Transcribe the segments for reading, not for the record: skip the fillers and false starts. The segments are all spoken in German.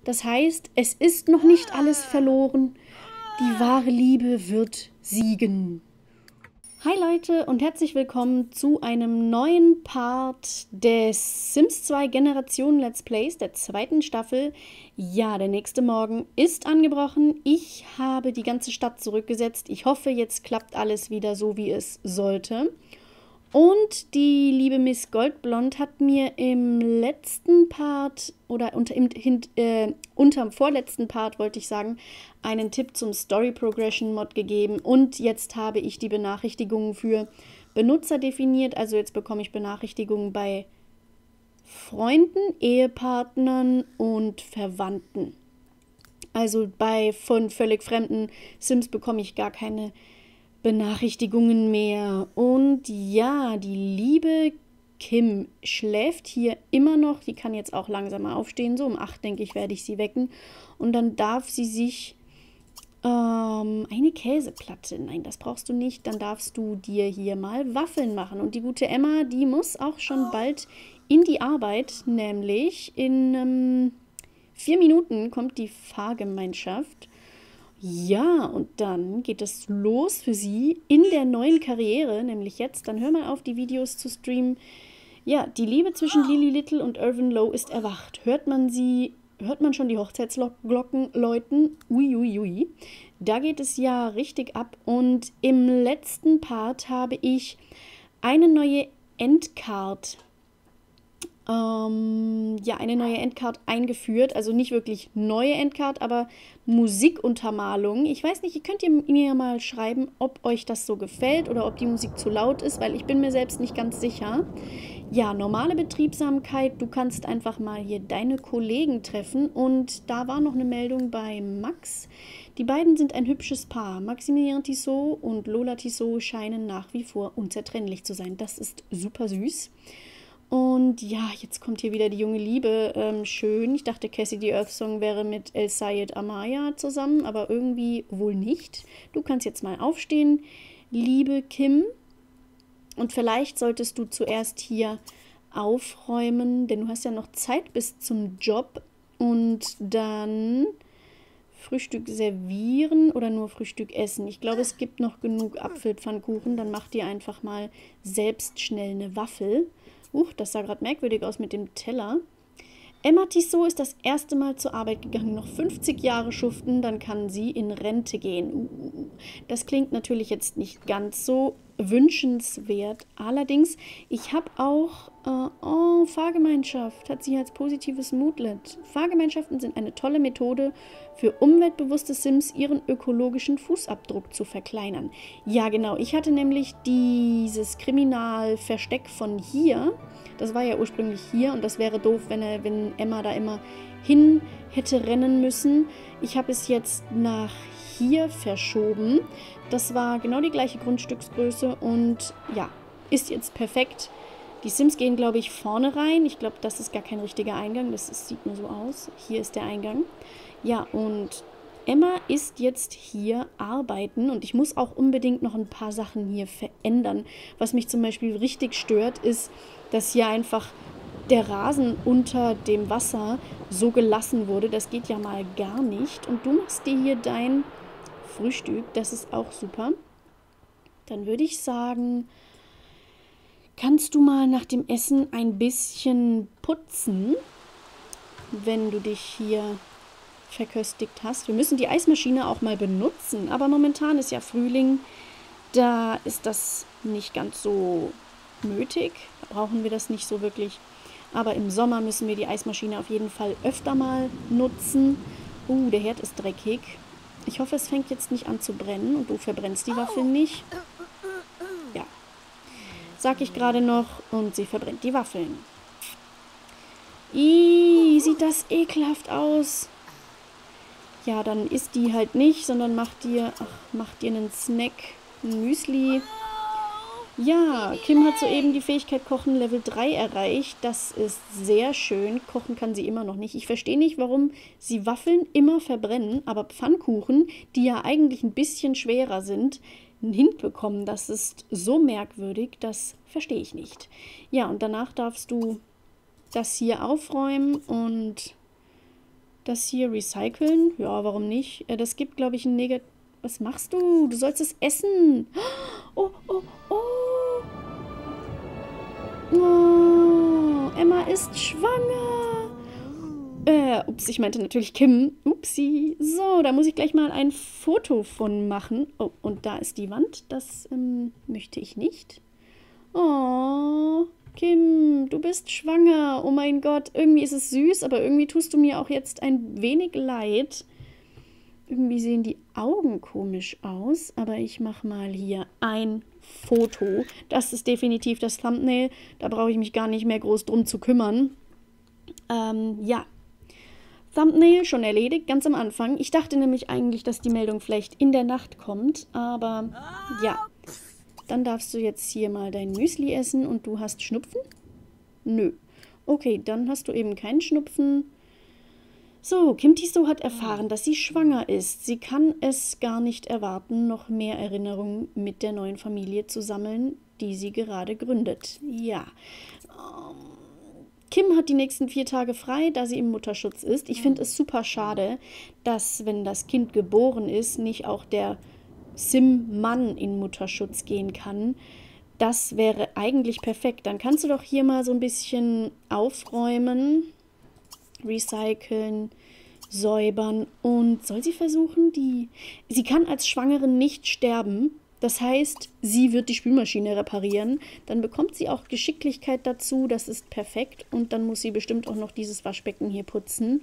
Das heißt, es ist noch nicht alles verloren. Die wahre Liebe wird siegen. Hi Leute und herzlich willkommen zu einem neuen Part des Sims 2 Generation Let's Plays, der zweiten Staffel. Ja, der nächste Morgen ist angebrochen. Ich habe die ganze Stadt zurückgesetzt. Ich hoffe, jetzt klappt alles wieder so, wie es sollte. Und die liebe Miss Goldblond hat mir im letzten Part oder unterm vorletzten Part, wollte ich sagen, einen Tipp zum Story Progression Mod gegeben. Und jetzt habe ich die Benachrichtigungen für Benutzer definiert. Also jetzt bekomme ich Benachrichtigungen bei Freunden, Ehepartnern und Verwandten. Also von völlig fremden Sims bekomme ich gar keine Benachrichtigungen mehr. Und ja, die liebe Kim schläft hier immer noch. Die kann jetzt auch langsam mal aufstehen. So um 8, denke ich, werde ich sie wecken. Und dann darf sie sich eine Käseplatte. Nein, das brauchst du nicht. Dann darfst du dir hier mal Waffeln machen. Und die gute Emma, die muss auch schon bald in die Arbeit. Nämlich in 4 Minuten kommt die Fahrgemeinschaft. Ja, und dann geht es los für sie in der neuen Karriere, nämlich jetzt. Dann hör mal auf, die Videos zu streamen. Ja, die Liebe zwischen Lily Little und Irvin Lowe ist erwacht. Hört man schon die Hochzeitsglocken läuten? Uiuiui. Da geht es ja richtig ab. Und im letzten Part habe ich eine neue Endcard eingeführt. Also nicht wirklich neue Endcard, aber Musikuntermalung. Ich weiß nicht, ihr könnt mir mal schreiben, ob euch das so gefällt oder ob die Musik zu laut ist, weil ich bin mir selbst nicht ganz sicher. Ja, normale Betriebsamkeit. Du kannst einfach mal hier deine Kollegen treffen. Und da war noch eine Meldung bei Max. Die beiden sind ein hübsches Paar. Maximilien Tissot und Lola Tissot scheinen nach wie vor unzertrennlich zu sein. Das ist super süß. Und ja, jetzt kommt hier wieder die junge Liebe. Schön. Ich dachte, Cassie the Earth Song wäre mit El Sayed Amaya zusammen, aber irgendwie wohl nicht. Du kannst jetzt mal aufstehen, liebe Kim. Und vielleicht solltest du zuerst hier aufräumen, denn du hast ja noch Zeit bis zum Job. Und dann Frühstück servieren oder nur Frühstück essen. Ich glaube, es gibt noch genug Apfelpfannkuchen. Dann mach dir einfach mal selbst schnell eine Waffel. Das sah gerade merkwürdig aus mit dem Teller. Emma Tissot ist das erste Mal zur Arbeit gegangen. Noch 50 Jahre schuften, dann kann sie in Rente gehen. Das klingt natürlich jetzt nicht ganz so wünschenswert. Allerdings, ich habe auch Fahrgemeinschaft hat sie als positives Moodlet. Fahrgemeinschaften sind eine tolle Methode für umweltbewusste Sims, ihren ökologischen Fußabdruck zu verkleinern. Ja, genau. Ich hatte nämlich dieses Kriminalversteck von hier. Das war ja ursprünglich hier und das wäre doof, wenn Emma da immer hin hätte rennen müssen. Ich habe es jetzt nach hier verschoben. Das war genau die gleiche Grundstücksgröße und ja, ist jetzt perfekt. Die Sims gehen, glaube ich, vorne rein. Ich glaube, das ist gar kein richtiger Eingang. Sieht nur so aus. Hier ist der Eingang. Ja, und Emma ist jetzt hier arbeiten und ich muss auch unbedingt noch ein paar Sachen hier verändern. Was mich zum Beispiel richtig stört, ist, dass hier einfach der Rasen unter dem Wasser so gelassen wurde. Das geht ja mal gar nicht. Und du machst dir hier dein Frühstück. Das ist auch super. Dann würde ich sagen, kannst du mal nach dem Essen ein bisschen putzen, wenn du dich hier verköstigt hast. Wir müssen die Eismaschine auch mal benutzen, aber momentan ist ja Frühling, da ist das nicht ganz so nötig, da brauchen wir das nicht so wirklich, aber im Sommer müssen wir die Eismaschine auf jeden Fall öfter mal nutzen. Der Herd ist dreckig. Ich hoffe, es fängt jetzt nicht an zu brennen und du verbrennst die Waffeln nicht. Ja, sag ich gerade noch und sie verbrennt die Waffeln. Sieht das ekelhaft aus. Ja, dann isst die halt nicht, sondern mach dir einen Snack, ein Müsli. Ja, Kim hat soeben die Fähigkeit Kochen Level 3 erreicht. Das ist sehr schön. Kochen kann sie immer noch nicht. Ich verstehe nicht, warum sie Waffeln immer verbrennen, aber Pfannkuchen, die ja eigentlich ein bisschen schwerer sind, hinbekommen. Das ist so merkwürdig, das verstehe ich nicht. Ja, und danach darfst du das hier aufräumen und Das hier recyceln? Ja, warum nicht? Das gibt, glaube ich, ein Negativ... Was machst du? Du sollst es essen. Oh, oh, oh. Oh, Emma ist schwanger. Ups, ich meinte natürlich Kim. Upsi. So, da muss ich gleich mal ein Foto von machen. Oh, und da ist die Wand. Das möchte ich nicht. Oh, Kim, du bist schwanger. Oh mein Gott, irgendwie ist es süß, aber irgendwie tust du mir auch jetzt ein wenig leid. Irgendwie sehen die Augen komisch aus, aber ich mache mal hier ein Foto. Das ist definitiv das Thumbnail. Da brauche ich mich gar nicht mehr groß drum zu kümmern. Ja. Thumbnail schon erledigt, ganz am Anfang. Ich dachte nämlich eigentlich, dass die Meldung vielleicht in der Nacht kommt, aber ja. Dann darfst du jetzt hier mal dein Müsli essen und du hast Schnupfen? Nö. Okay, dann hast du eben keinen Schnupfen. So, Kim Tiso hat erfahren, dass sie schwanger ist. Sie kann es gar nicht erwarten, noch mehr Erinnerungen mit der neuen Familie zu sammeln, die sie gerade gründet. Ja. Kim hat die nächsten 4 Tage frei, da sie im Mutterschutz ist. Ich finde es super schade, dass, wenn das Kind geboren ist, nicht auch der Sim-Mann in Mutterschutz gehen kann. Das wäre eigentlich perfekt. Dann kannst du doch hier mal so ein bisschen aufräumen, recyceln, säubern und soll sie versuchen, sie kann als Schwangere nicht sterben. Das heißt, sie wird die Spülmaschine reparieren. Dann bekommt sie auch Geschicklichkeit dazu. Das ist perfekt. Und dann muss sie bestimmt auch noch dieses Waschbecken hier putzen.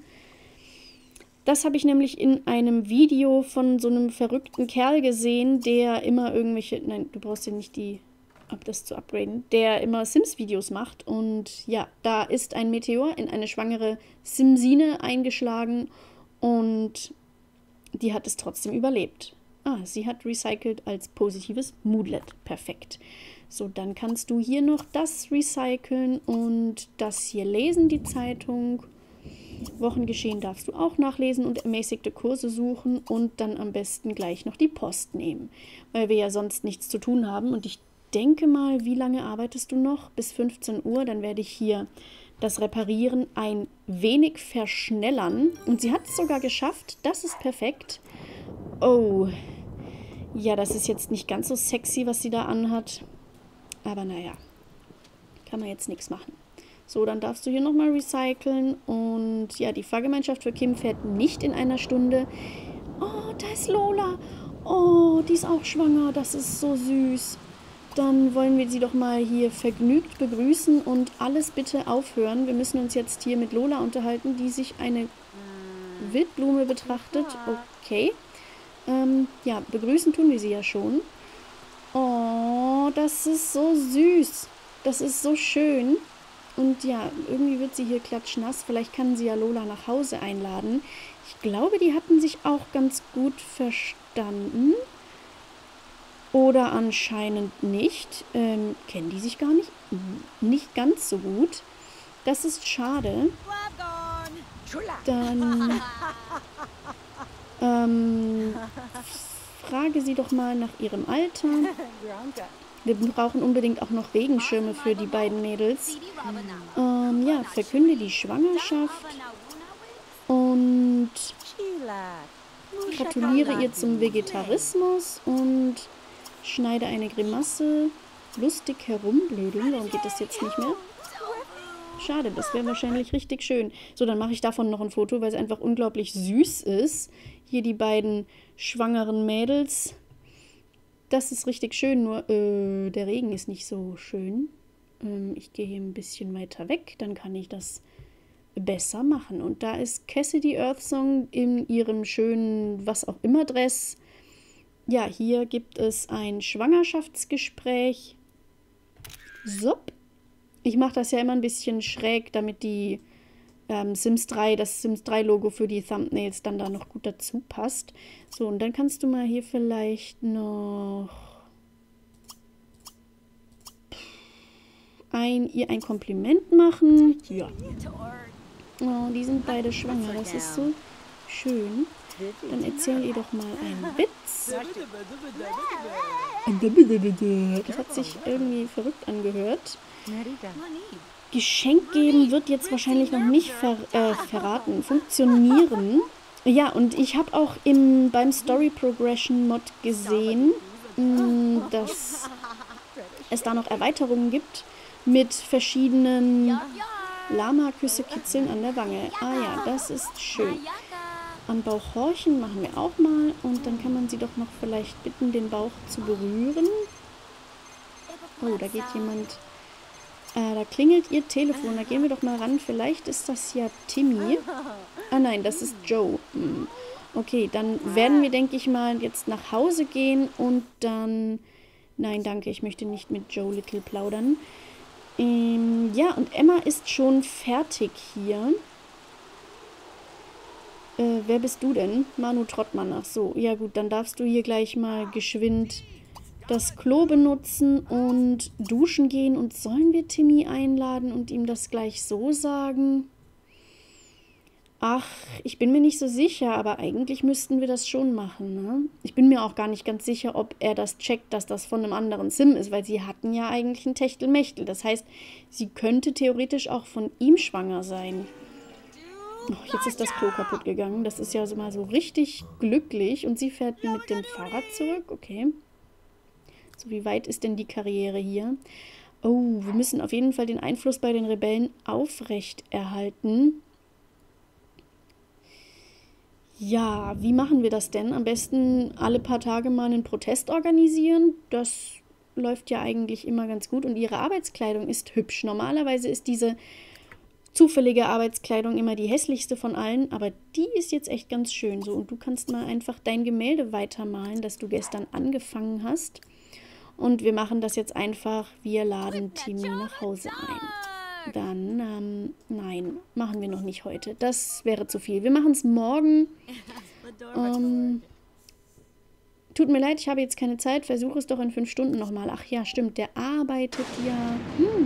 Das habe ich nämlich in einem Video von so einem verrückten Kerl gesehen, der immer irgendwelche... Nein, du brauchst ja nicht das zu upgraden. Der immer Sims-Videos macht. Und ja, da ist ein Meteor in eine schwangere Simsine eingeschlagen. Und die hat es trotzdem überlebt. Ah, sie hat recycelt als positives Moodlet. Perfekt. So, dann kannst du hier noch das recyceln und das hier lesen, die Zeitung. Wochengeschehen darfst du auch nachlesen und ermäßigte Kurse suchen und dann am besten gleich noch die Post nehmen, weil wir ja sonst nichts zu tun haben. Und ich denke mal, wie lange arbeitest du noch? Bis 15 Uhr, dann werde ich hier das Reparieren ein wenig verschnellern. Und sie hat es sogar geschafft, das ist perfekt. Oh, ja, das ist jetzt nicht ganz so sexy, was sie da anhat, aber naja, kann man jetzt nichts machen. So, dann darfst du hier nochmal recyceln. Und ja, die Fahrgemeinschaft für Kim fährt nicht in einer Stunde. Oh, da ist Lola. Oh, die ist auch schwanger. Das ist so süß. Dann wollen wir sie doch mal hier vergnügt begrüßen und alles bitte aufhören. Wir müssen uns jetzt hier mit Lola unterhalten, die sich eine Wildblume betrachtet. Okay. Ja, begrüßen tun wir sie ja schon. Oh, das ist so süß. Das ist so schön. Und ja, irgendwie wird sie hier klatschnass. Vielleicht kann sie ja Lola nach Hause einladen. Ich glaube, die hatten sich auch ganz gut verstanden. Oder anscheinend nicht. Kennen die sich gar nicht? Nicht ganz so gut. Das ist schade. Dann frage sie doch mal nach ihrem Alter. Wir brauchen unbedingt auch noch Regenschirme für die beiden Mädels. Ja, verkünde die Schwangerschaft und gratuliere ihr zum Vegetarismus und schneide eine Grimasse. Lustig herumblödeln. Warum geht das jetzt nicht mehr? Schade, das wäre wahrscheinlich richtig schön. So, dann mache ich davon noch ein Foto, weil es einfach unglaublich süß ist. Hier die beiden schwangeren Mädels. Das ist richtig schön, nur der Regen ist nicht so schön. Ich gehe hier ein bisschen weiter weg, dann kann ich das besser machen. Und da ist Cassidy Earthsong in ihrem schönen was-auch-immer-Dress. Ja, hier gibt es ein Schwangerschaftsgespräch. So. Ich mache das ja immer ein bisschen schräg, damit die das Sims 3-Logo für die Thumbnails dann da noch gut dazu passt. So, und dann kannst du mal hier vielleicht noch ihr ein Kompliment machen. Ja. Oh, die sind beide schwanger. Das ist so schön. Dann erzähl ihr doch mal einen Witz. Das hat sich irgendwie verrückt angehört. Geschenk geben wird jetzt wahrscheinlich noch nicht verraten. Funktionieren. Ja, und ich habe auch beim Story Progression Mod gesehen, dass es da noch Erweiterungen gibt mit verschiedenen Lama-Küsse kitzeln an der Wange. Ah ja, das ist schön. Am Bauch horchen machen wir auch mal und dann kann man sie doch noch vielleicht bitten, den Bauch zu berühren. Oh, da geht jemand. Da klingelt ihr Telefon. Da gehen wir doch mal ran. Vielleicht ist das ja Timmy. Ah nein, das ist Joe. Okay, dann werden wir, denke ich mal, jetzt nach Hause gehen und dann... Nein, danke, ich möchte nicht mit Joe Little plaudern. Ja, und Emma ist schon fertig hier. Wer bist du denn? Manu Trottmann. Ach so, ja gut, dann darfst du hier gleich mal geschwind das Klo benutzen und duschen gehen. Und sollen wir Timmy einladen und ihm das gleich so sagen? Ach, ich bin mir nicht so sicher, aber eigentlich müssten wir das schon machen, ne? Ich bin mir auch gar nicht ganz sicher, ob er das checkt, dass das von einem anderen Sim ist, weil sie hatten ja eigentlich ein Techtelmechtel. Das heißt, sie könnte theoretisch auch von ihm schwanger sein. Oh, jetzt ist das Klo kaputt gegangen. Das ist ja so mal so richtig glücklich. Und sie fährt mit dem Fahrrad zurück. Okay. So, wie weit ist denn die Karriere hier? Oh, wir müssen auf jeden Fall den Einfluss bei den Rebellen aufrechterhalten. Ja, wie machen wir das denn? Am besten alle paar Tage mal einen Protest organisieren. Das läuft ja eigentlich immer ganz gut. Und ihre Arbeitskleidung ist hübsch. Normalerweise ist diese zufällige Arbeitskleidung immer die hässlichste von allen. Aber die ist jetzt echt ganz schön. So, und du kannst mal einfach dein Gemälde weitermalen, das du gestern angefangen hast. Und wir machen das jetzt einfach. Wir laden Timmy nach Hause ein. Dann, nein, machen wir noch nicht heute. Das wäre zu viel. Wir machen es morgen. Tut mir leid, ich habe jetzt keine Zeit. Versuche es doch in 5 Stunden nochmal. Ach ja, stimmt, der arbeitet ja.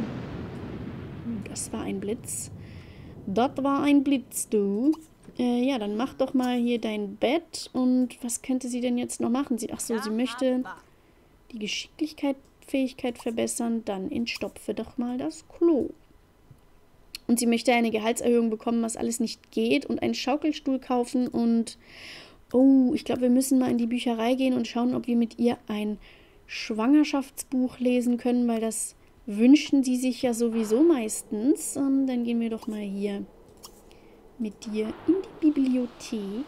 Das war ein Blitz. Das war ein Blitz, du. Ja, dann mach doch mal hier dein Bett. Und was könnte sie denn jetzt noch machen? Ach so, sie möchte die Geschicklichkeit verbessern. Dann entstopfe doch mal das Klo. Und sie möchte eine Gehaltserhöhung bekommen, was alles nicht geht. Und einen Schaukelstuhl kaufen. Und, oh, ich glaube, wir müssen mal in die Bücherei gehen und schauen, ob wir mit ihr ein Schwangerschaftsbuch lesen können, weil das wünschen sie sich ja sowieso meistens. Dann gehen wir doch mal hier mit dir in die Bibliothek.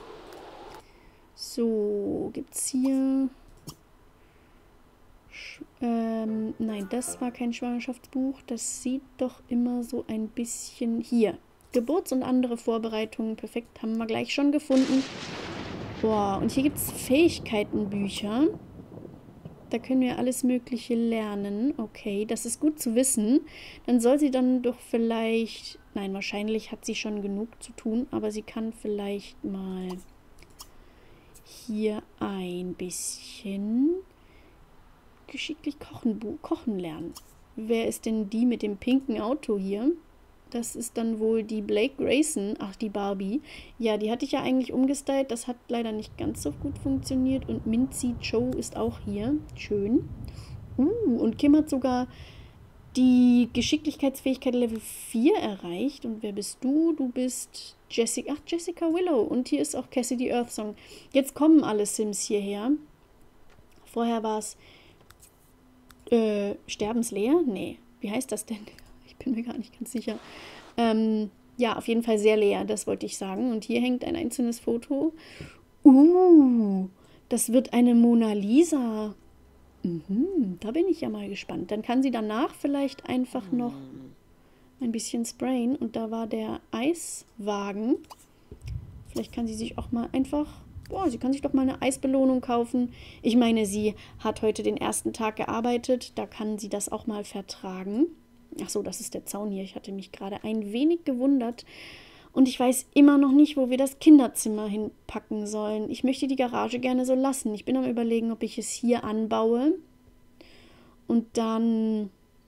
So, gibt es hier... nein, das war kein Schwangerschaftsbuch. Das sieht doch immer so ein bisschen... Hier, Geburts- und andere Vorbereitungen. Perfekt, haben wir gleich schon gefunden. Boah, und hier gibt es Fähigkeitenbücher. Da können wir alles Mögliche lernen. Okay, das ist gut zu wissen. Dann soll sie dann doch vielleicht... Nein, wahrscheinlich hat sie schon genug zu tun, aber sie kann vielleicht mal hier ein bisschen geschicklich kochen lernen. Wer ist denn die mit dem pinken Auto hier? Das ist dann wohl die Blake Grayson. Ach, die Barbie. Ja, die hatte ich ja eigentlich umgestylt. Das hat leider nicht ganz so gut funktioniert. Und Minzy Joe ist auch hier. Schön. Und Kim hat sogar die Geschicklichkeitsfähigkeit Level 4 erreicht. Und wer bist du? Du bist Jessica. Ach, Jessica Willow. Und hier ist auch Cassidy Earthsong. Jetzt kommen alle Sims hierher. Vorher war es Sterbenslea? Nee. Wie heißt das denn? Ich bin mir gar nicht ganz sicher. Ja, auf jeden Fall sehr leer, das wollte ich sagen. Und hier hängt ein einzelnes Foto. Das wird eine Mona Lisa. Da bin ich ja mal gespannt. Dann kann sie danach vielleicht einfach noch ein bisschen sprayen. Und da war der Eiswagen. Vielleicht kann sie sich auch mal einfach... Boah, sie kann sich doch mal eine Eisbelohnung kaufen. Ich meine, sie hat heute den ersten Tag gearbeitet. Da kann sie das auch mal vertragen. Ach so, das ist der Zaun hier. Ich hatte mich gerade ein wenig gewundert. Und ich weiß immer noch nicht, wo wir das Kinderzimmer hinpacken sollen. Ich möchte die Garage gerne so lassen. Ich bin am Überlegen, ob ich es hier anbaue. Und dann...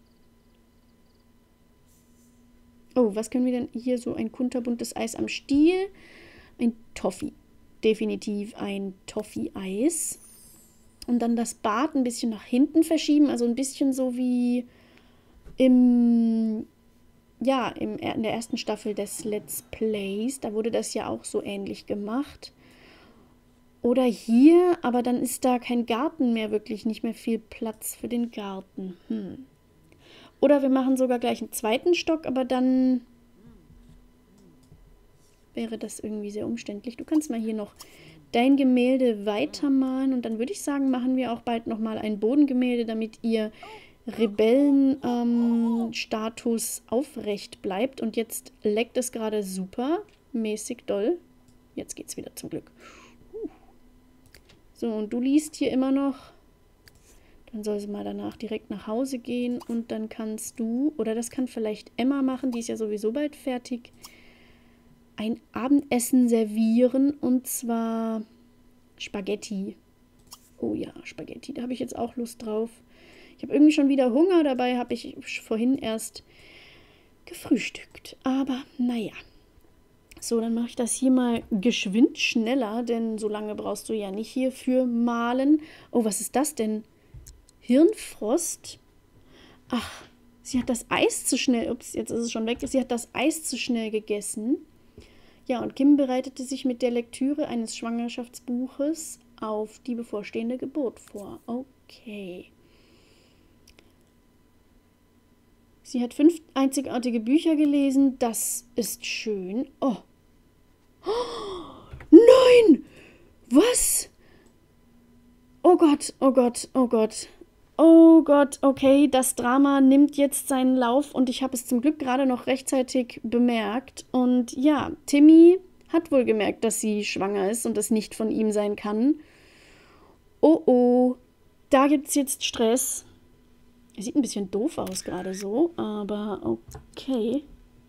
Oh, was können wir denn hier? So ein kunterbuntes Eis am Stiel. Ein Toffee. Definitiv ein Toffee-Eis. Und dann das Bad ein bisschen nach hinten verschieben. Also ein bisschen so wie im ja, in der ersten Staffel des Let's Plays, da wurde das ja auch so ähnlich gemacht. Oder hier, aber dann ist da kein Garten mehr, wirklich nicht mehr viel Platz für den Garten. Oder wir machen sogar gleich einen zweiten Stock, aber dann wäre das irgendwie sehr umständlich. Du kannst mal hier noch dein Gemälde weitermalen und dann würde ich sagen, machen wir auch bald nochmal ein Bodengemälde, damit ihr Rebellenstatus aufrecht bleibt. Und jetzt leckt es gerade super mäßig doll. Jetzt geht's wieder zum Glück. So, und du liest hier immer noch. Dann soll sie mal danach direkt nach Hause gehen und dann kannst du, oder das kann vielleicht Emma machen, die ist ja sowieso bald fertig, ein Abendessen servieren und zwar Spaghetti. Oh ja, Spaghetti, da habe ich jetzt auch Lust drauf. Ich habe irgendwie schon wieder Hunger, dabei habe ich vorhin erst gefrühstückt. Aber naja. So, dann mache ich das hier mal geschwind schneller, denn so lange brauchst du ja nicht hier für malen. Oh, was ist das denn? Hirnfrost? Ach, sie hat das Eis zu schnell, ups, jetzt ist es schon weg, sie hat das Eis zu schnell gegessen. Ja, und Kim bereitete sich mit der Lektüre eines Schwangerschaftsbuches auf die bevorstehende Geburt vor. Okay. Sie hat 5 einzigartige Bücher gelesen, das ist schön. Oh. Nein! Was? Oh Gott, oh Gott, oh Gott. Oh Gott, okay, das Drama nimmt jetzt seinen Lauf und ich habe es zum Glück gerade noch rechtzeitig bemerkt. Und ja, Timmy hat wohl gemerkt, dass sie schwanger ist und es nicht von ihm sein kann. Oh oh, da gibt es jetzt Stress. Er sieht ein bisschen doof aus gerade so, aber okay.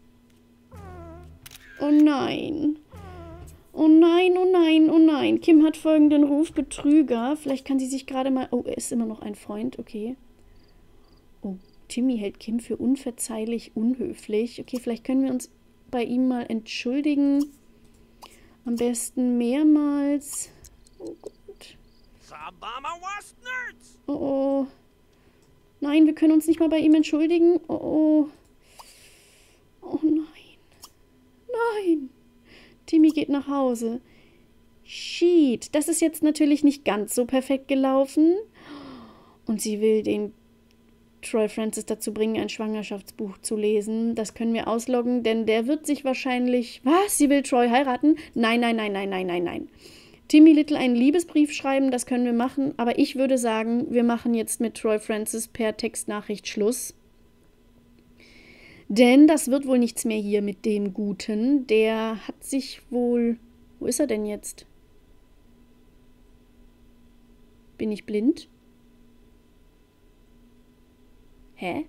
Oh nein. Oh nein, oh nein, oh nein. Kim hat folgenden Ruf: Betrüger. Vielleicht kann sie sich gerade mal... Oh, er ist immer noch ein Freund, okay. Oh, Timmy hält Kim für unverzeihlich unhöflich. Okay, vielleicht können wir uns bei ihm mal entschuldigen. Am besten mehrmals. Oh Gott. Oh, oh. Nein, wir können uns nicht mal bei ihm entschuldigen. Oh, oh. Oh nein. Nein. Timmy geht nach Hause. Shit, das ist jetzt natürlich nicht ganz so perfekt gelaufen. Und sie will den Troy Francis dazu bringen, ein Schwangerschaftsbuch zu lesen. Das können wir ausloggen, denn der wird sich wahrscheinlich... Was? Sie will Troy heiraten? Nein, nein, nein, nein, nein, nein, nein. Timmy Little einen Liebesbrief schreiben, das können wir machen. Aber ich würde sagen, wir machen jetzt mit Troy Francis per Textnachricht Schluss. Denn das wird wohl nichts mehr hier mit dem Guten. Der hat sich wohl... Wo ist er denn jetzt? Bin ich blind? Hä?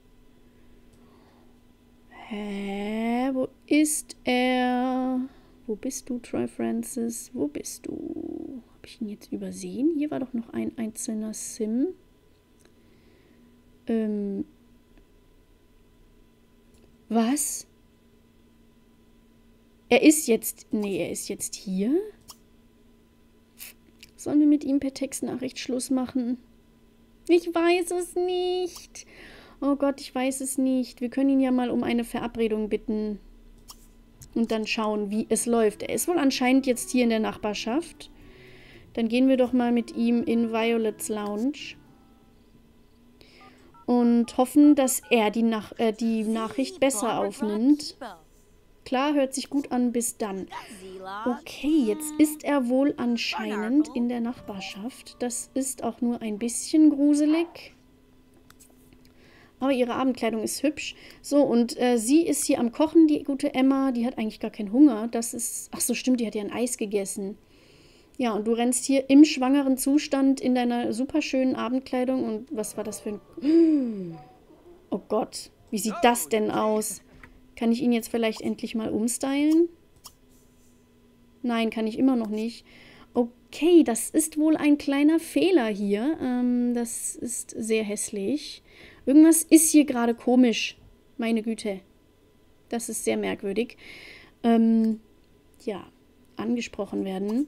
Hä? Wo ist er? Wo bist du, Troy Francis? Wo bist du? Habe ich ihn jetzt übersehen? Hier war doch noch ein einzelner Sim. Was? Er ist jetzt... Nee, er ist jetzt hier? Sollen wir mit ihm per Textnachricht Schluss machen? Ich weiß es nicht. Oh Gott, ich weiß es nicht. Wir können ihn ja mal um eine Verabredung bitten. Und dann schauen, wie es läuft. Er ist wohl anscheinend jetzt hier in der Nachbarschaft. Dann gehen wir doch mal mit ihm in Violets Lounge. Und hoffen, dass er die Nachricht besser aufnimmt. Klar, hört sich gut an, bis dann. Okay, jetzt ist er wohl anscheinend in der Nachbarschaft. Das ist auch nur ein bisschen gruselig. Aber ihre Abendkleidung ist hübsch. So, und sie ist hier am Kochen, die gute Emma. Die hat eigentlich gar keinen Hunger. Das ist... Ach so, stimmt, die hat ja ein Eis gegessen. Ja, und du rennst hier im schwangeren Zustand in deiner super schönen Abendkleidung. Und was war das für ein... Oh Gott, wie sieht das denn aus? Kann ich ihn jetzt vielleicht endlich mal umstylen? Nein, kann ich immer noch nicht. Okay, das ist wohl ein kleiner Fehler hier. Das ist sehr hässlich. Irgendwas ist hier gerade komisch. Meine Güte. Das ist sehr merkwürdig. Ja, angesprochen werden.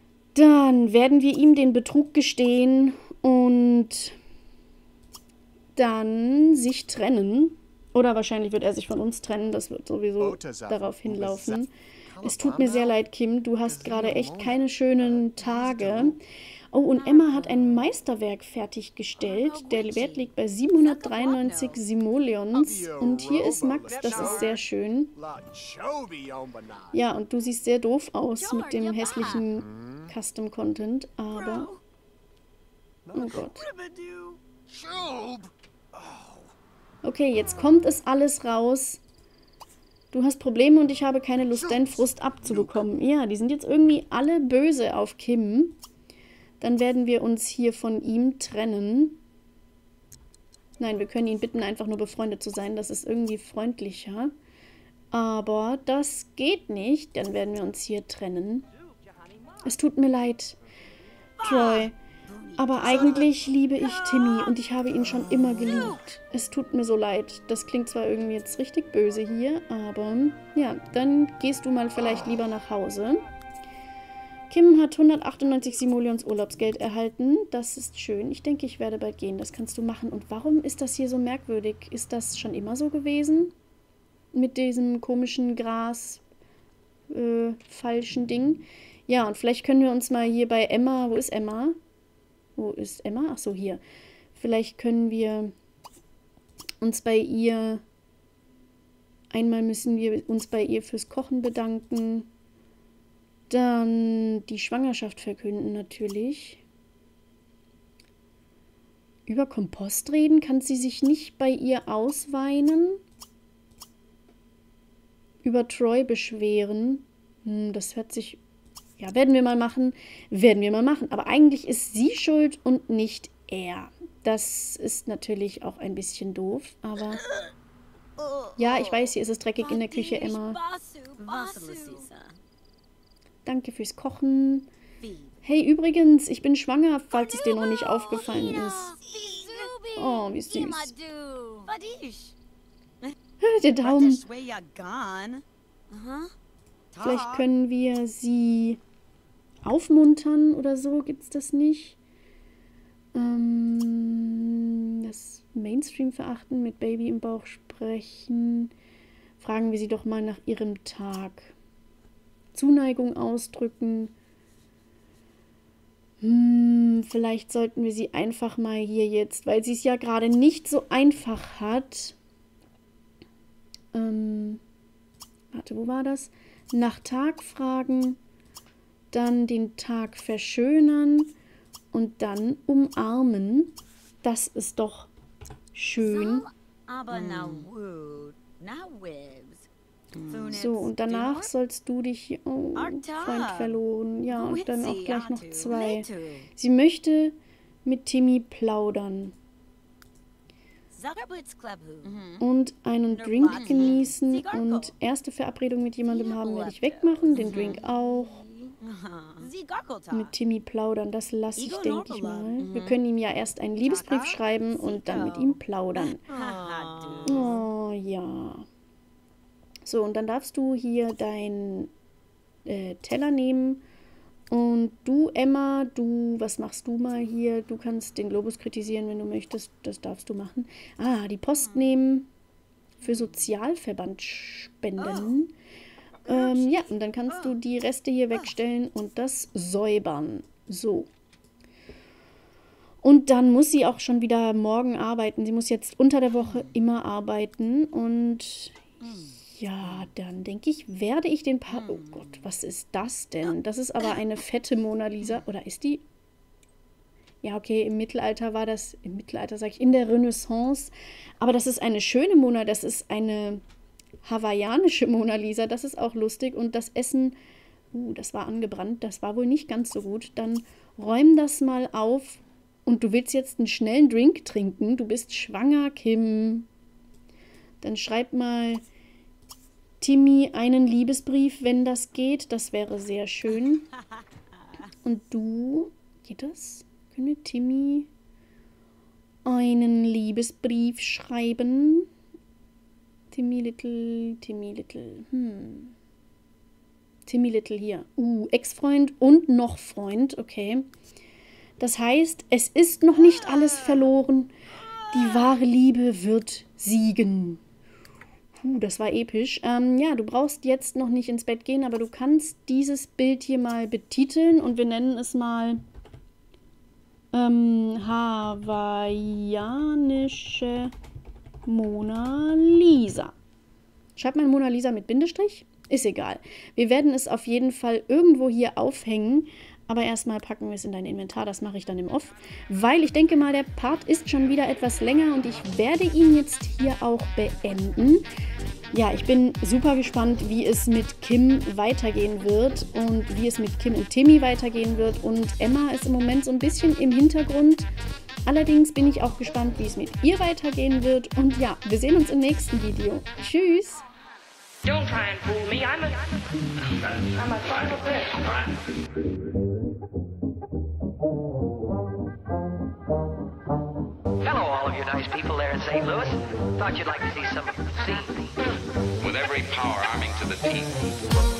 Dann werden wir ihm den Betrug gestehen und dann sich trennen. Oder wahrscheinlich wird er sich von uns trennen. Das wird sowieso darauf hinlaufen. Es tut mir sehr leid, Kim. Du hast gerade echt keine schönen Tage. Oh, und Emma hat ein Meisterwerk fertiggestellt. Der Wert liegt bei 793 Simoleons. Und hier ist Max. Das ist sehr schön. Ja, und du siehst sehr doof aus mit dem hässlichen Custom-Content. Aber... Oh Gott. Okay, jetzt kommt es alles raus. Du hast Probleme und ich habe keine Lust, deinen Frust abzubekommen. Ja, die sind jetzt irgendwie alle böse auf Kim. Dann werden wir uns hier von ihm trennen. Nein, wir können ihn bitten, einfach nur befreundet zu sein. Das ist irgendwie freundlicher. Aber das geht nicht. Dann werden wir uns hier trennen. Es tut mir leid, Troy. Aber eigentlich liebe ich Timmy und ich habe ihn schon immer geliebt. Es tut mir so leid. Das klingt zwar irgendwie jetzt richtig böse hier, aber ja, dann gehst du mal vielleicht lieber nach Hause. Kim hat 198 Simoleons Urlaubsgeld erhalten. Das ist schön. Ich denke, ich werde bald gehen. Das kannst du machen. Und warum ist das hier so merkwürdig? Ist das schon immer so gewesen? Mit diesem komischen Gras, falschen Ding? Ja, und vielleicht können wir uns mal hier bei Emma... Wo ist Emma? Wo ist Emma? Ach so, hier. Vielleicht können wir uns bei ihr... Einmal müssen wir uns bei ihr fürs Kochen bedanken. Dann die Schwangerschaft verkünden natürlich. Über Kompost reden? Kann sie sich nicht bei ihr ausweinen? Über Troy beschweren? Das hört sich... Ja, werden wir mal machen. Werden wir mal machen. Aber eigentlich ist sie schuld und nicht er. Das ist natürlich auch ein bisschen doof, aber... Ja, ich weiß, hier ist es dreckig in der Küche, Emma. Danke fürs Kochen. Hey, übrigens, ich bin schwanger, falls es dir noch nicht aufgefallen ist. Oh, wie süß. Der Daumen. Vielleicht können wir sie aufmuntern oder so. Gibt's das nicht? Das Mainstream verachten, mit Baby im Bauch sprechen. Fragen wir sie doch mal nach ihrem Tag. Zuneigung ausdrücken. Vielleicht sollten wir sie einfach mal hier jetzt, weil sie es ja gerade nicht so einfach hat. Warte, wo war das? Nach Tag fragen, dann den Tag verschönern und dann umarmen. Das ist doch schön. So, und danach sollst du dich... Oh, Freund verloren. Ja, und dann auch gleich noch 2. Sie möchte mit Timmy plaudern. Und einen Drink genießen. Und erste Verabredung mit jemandem haben werde ich wegmachen. Den Drink auch. Mit Timmy plaudern, das lasse ich, denke ich mal. Wir können ihm ja erst einen Liebesbrief schreiben und dann mit ihm plaudern. Oh, ja. So, und dann darfst du hier deinen Teller nehmen. Und du, Emma, was machst du mal hier? Du kannst den Globus kritisieren, wenn du möchtest. Das darfst du machen. Ah, die Post nehmen. Für Sozialverband spenden. Ja, und dann kannst du die Reste hier wegstellen und das säubern. So. Und dann muss sie auch schon wieder morgen arbeiten. Sie muss jetzt unter der Woche immer arbeiten. Und ja, dann denke ich, werde ich den Oh Gott, was ist das denn? Das ist aber eine fette Mona Lisa. Oder ist die... Ja, okay, im Mittelalter war das... Im Mittelalter sage ich, in der Renaissance. Aber das ist eine schöne Mona. Das ist eine... hawaiianische Mona Lisa, das ist auch lustig. Und das Essen, das war angebrannt, das war wohl nicht ganz so gut. Dann räum das mal auf und du willst jetzt einen schnellen Drink trinken. Du bist schwanger, Kim. Dann schreib mal Timmy einen Liebesbrief, wenn das geht. Das wäre sehr schön. Und du, geht das? Können wir Timmy einen Liebesbrief schreiben? Timmy Little, Timmy Little, Timmy Little hier. Ex-Freund und noch Freund, okay. Das heißt, es ist noch nicht alles verloren. Die wahre Liebe wird siegen. Das war episch. Ja, du brauchst jetzt noch nicht ins Bett gehen, aber du kannst dieses Bild hier mal betiteln und wir nennen es mal hawaiianische Mona Lisa. Schreibt man Mona Lisa mit Bindestrich? Ist egal. Wir werden es auf jeden Fall irgendwo hier aufhängen. Aber erstmal packen wir es in dein Inventar. Das mache ich dann im Off. Weil ich denke mal, der Part ist schon wieder etwas länger und ich werde ihn jetzt hier auch beenden. Ja, ich bin super gespannt, wie es mit Kim weitergehen wird und wie es mit Kim und Timmy weitergehen wird. Und Emma ist im Moment so ein bisschen im Hintergrund. Allerdings bin ich auch gespannt, wie es mit ihr weitergehen wird. Und ja, wir sehen uns im nächsten Video. Tschüss! Don't try and fool me. I'm a son of a bitch. Hello, all of you nice people there in St. Louis. Thought you'd like to see some of the scene. With every power arming to the teeth.